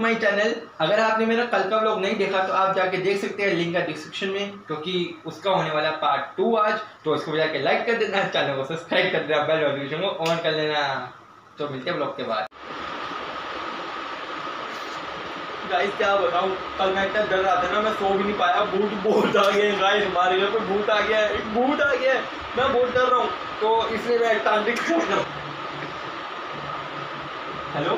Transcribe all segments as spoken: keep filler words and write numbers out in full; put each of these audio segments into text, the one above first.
My channel. अगर आपने मेरा कल का व्लॉग नहीं देखा तो आप जाके देख सकते हैं, लिंक है डिस्क्रिप्शन में, क्योंकि उसका होने वाला पार्ट टू आज। तो इसको जाके लाइक कर देना, चैनल को सब्सक्राइब कर देना, बेल नोटिफिकेशन को ऑन कर लेना। तो मिलते हैं व्लॉग के बाद। गाइस क्या बताऊं, कल मैं इतना डर रहा था ना, मैं सो भी नहीं पाया। भूत बहुत आ गए गाइस, हमारे घर पे भूत आ गया है, एक भूत आ गया है। मैं बहुत डर रहा हूँ, तो इसलिए मैं तांत्रिक कर रहा हूँ। हेलो,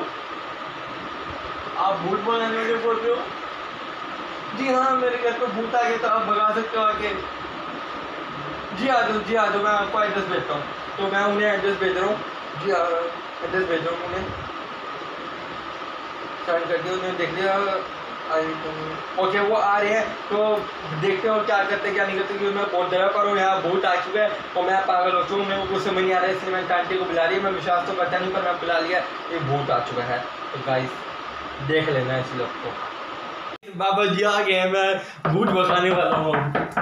आप भूत बोलाने वाले बोल रहे हो? जी हाँ, मेरे घर पे भूत आ गया, तो आप भगा सकते हो आके। जी आ जाओ, जी आ जाओ, मैं आपको एड्रेस भेजता हूँ। तो मैं उन्हें एड्रेस भेज रहा हूँ। जी हाँ, एड्रेस भेज रहा हूँ उन्हें, सेंड कर दिया, उन्होंने देख लिया। ओके वो आ रहे हैं, तो देखते हो क्या करते क्या नहीं करते, क्योंकि मैं बहुत डरा पर हूँ। यहाँ भूत आ चुका है और मैं पागल हो चुका हूँ। मेरे को कुछ समझ नहीं आ रहा है, इसलिए मैं आंटी को बुला रही है। मैं विश्वास तो करता नहीं, पर मैं बुला लिया, ये भूत आ चुका है। तो गाइस देख लेना इस लोग को। बाबा जी आ गए हैं, मैं भूत भगाने वाला हूँ।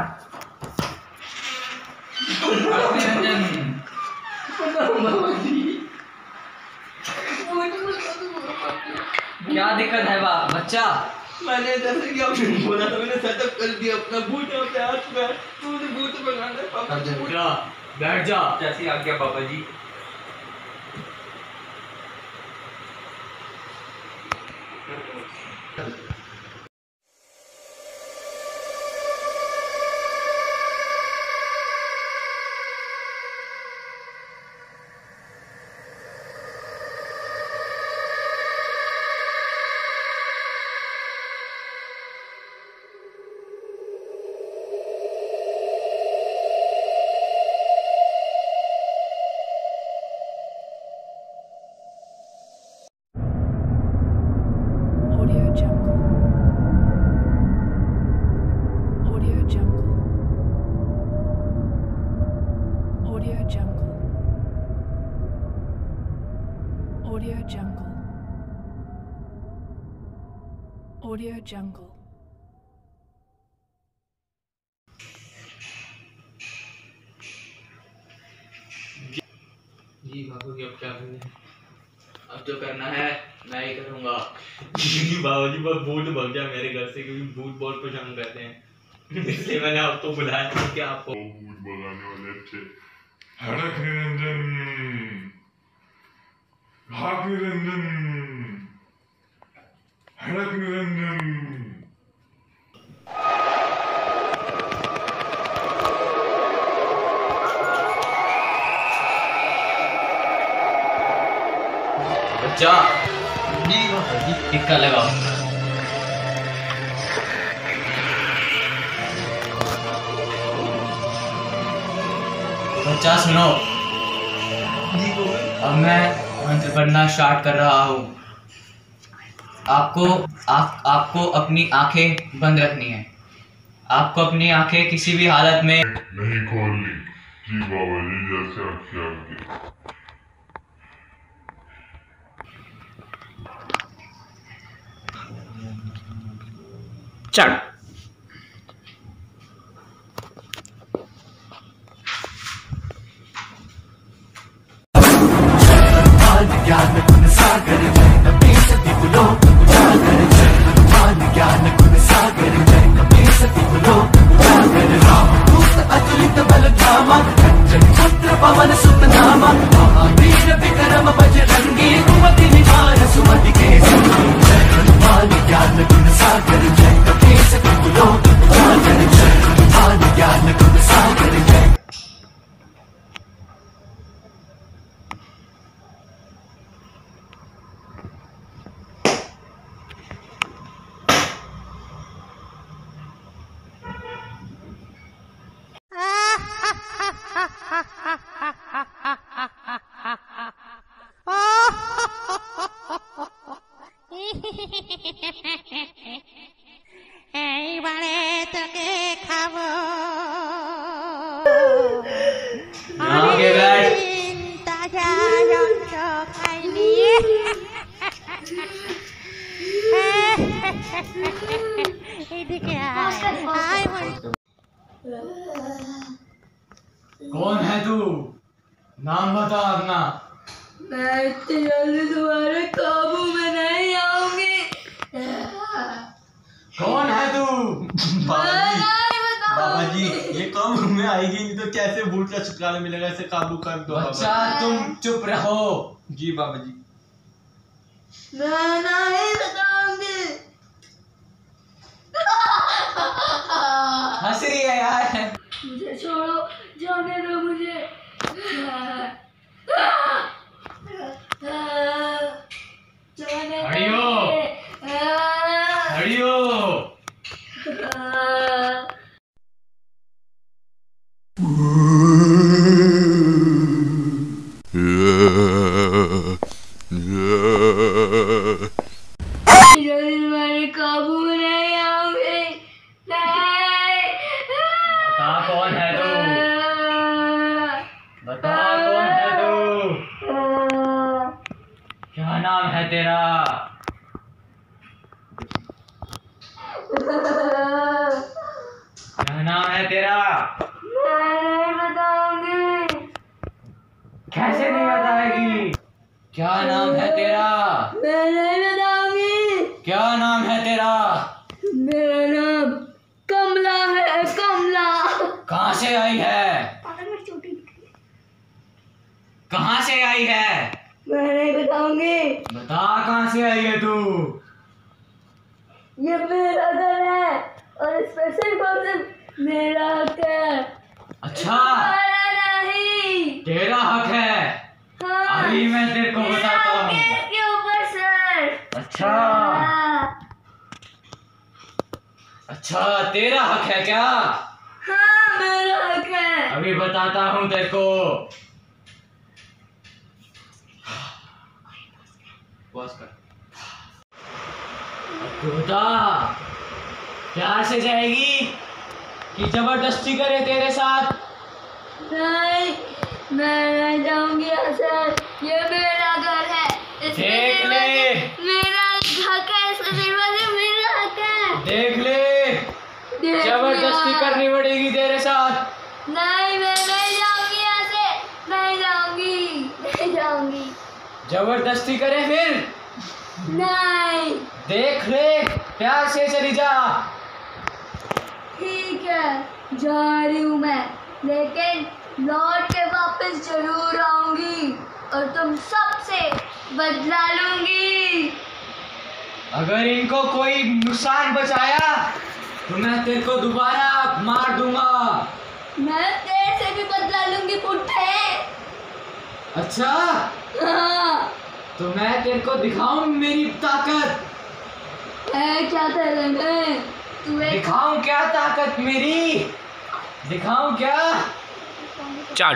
क्या दिक्कत है बा बच्चा? मैंने जैसे कि आपने बोला था, मैंने सेटअप कर दिया अपना। भूत यहाँ पे आ चुका है, तो मुझे भूत भगाना है। पापा बैठ जा, जैसे आ गया बाबा जी। Audio Jungle. Audio Jungle. जी बाबू जी, अब क्या करना है? अब जो करना है मैं ही करूँगा। बाबा जी बस भूत भग जाए मेरे घर से, क्योंकि भूत बहुत परेशान करते हैं। इसलिए मैंने आपको बुलाया था कि आपको भूत भगाने वाले अच्छे। हड़क निरंजन, भाग निरंजन, हड़क निरंजन। बच्चा टिक्का लगाओ। बच्चा सुनो, अब मैं मंत्र पढ़ना स्टार्ट कर रहा हूँ। आपको आप, आपको अपनी आंखें बंद रखनी है। आपको अपनी आंखें किसी भी हालत में नहीं खोलनी। जी बाबा जी, जैसे आपकी आज्ञा। चल ज्ञान गुण सागर जय कपी सती बुलो उजागर जय हनुमान ज्ञान गुण सागर जय कपी सती बुलो उजागर राम दूत अतुलित बल धामा कंचन पुत्र पवन सुत नामा महावीर विक्रम बजरंगी कुमति निवार सुमति के संगी जय हनुमान ज्ञान गुण सागर जय कपी सती बुलो उजागर जय हनुमान ज्ञान गुण सागर जय। এইবারে তোকে খাবো। आगे बैठ। তাজা মাংস খাইনি। এদিকে আয় আয় বল। कौन है तू? नाम बता अपना। मैं इतनी जल्दी तुम्हारे काबू में नहीं आऊंगी। कौन है तू? बाबा जी बाबा जी ये काम में आएगी नहीं तो कैसे भूत का छुटकारा मिलेगा, इसे काबू कर दो। बच्चा तुम चुप रहो। जी बाबा जी। मैं नहीं बताऊंगी। हंस रही है यार। मुझे छोड़ो, जाने दो मुझे। जाने खड़ी हो। खड़ी हो। मेरे काबू में नहीं आऊंगी। बता कौन है तू? बता कौन है तू? क्या नाम है तेरा? क्या नाम है तेरा? मैं नहीं बताऊंगी। कैसे नहीं बताएगी? क्या नाम है तेरा? मैं नहीं बताऊंगी। क्या नाम है तेरा? मेरा नाम कमला है, कमला। कहाँ से आई है? कहाँ से आई है? मैं नहीं बताऊंगी। बता कहाँ से आई है तू? ये मेरा घर है और इस पे सिर्फ और सिर्फ मेरा हक है। अच्छा तुम्हारा नहीं। तेरा हक है। हाँ। अभी मैं तेरे को मेरा बताता हक है हूँ। इसके ऊपर सर। अच्छा हाँ। अच्छा तेरा हक है क्या? हाँ मेरा हक है। अभी बताता हूँ तेरे को। बस कर। अब तू बता प्यार से जाएगी कि जबरदस्ती करे तेरे साथ? नहीं, मैं नहीं जाऊंगी सर। ये मेरा घर है। इसमें देख सिर्फ ले। और सिर्फ मेरा हक है। इसमें सिर्फ और सिर्फ मेरा हक है। देख ले देख जबरदस्ती लिया। करनी पड़ेगी तेरे साथ। नहीं, मैं नहीं जाऊंगी यहाँ से। नहीं जाऊंगी, नहीं जाऊंगी। जबरदस्ती करे फिर? नहीं। देख ले प्यार से चली जा। ठीक है, जा रही हूँ मैं, लेकिन लौट के वापस जरूर आऊंगी और तुम सबसे बदला लूंगी। अगर इनको कोई नुकसान बचाया तो मैं तेरे को दोबारा मार दूंगा। मैं तेरे से भी बदला लूंगी पुट्ठे। अच्छा हाँ। तो मैं तेरे को दिखाऊं मेरी ताकत। है क्या तेरे में? तू एक दिखाऊं क्या ताकत मेरी? दिखाऊं क्या? चाट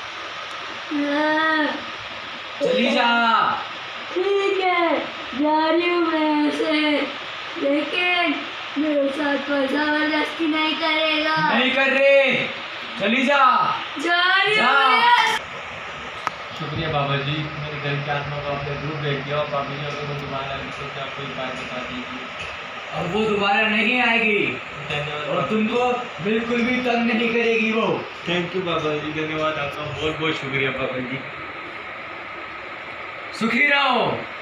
हाँ। चली जा। ठीक है, जा रही हूँ मैं ऐसे, लेकिन मेरे साथ कोई जबरदस्ती नहीं करेगा। नहीं कर रहे, चली जा। जा रही हूँ जा। मैं। शुक्रिया बाबा जी, मेरे घर की आत्मा को आपने दूर भेज दिया। और बाबा जी अगर वो दोबारा आएगी तो क्या कोई उपाय बता दीजिए। अब वो दोबारा नहीं आएगी धन्यवाद और तुमको बिल्कुल भी तंग नहीं करेगी वो। थैंक यू बाबा जी, धन्यवाद आपका बहुत बहुत शुक्रिया बाबा जी। सुखी रहो।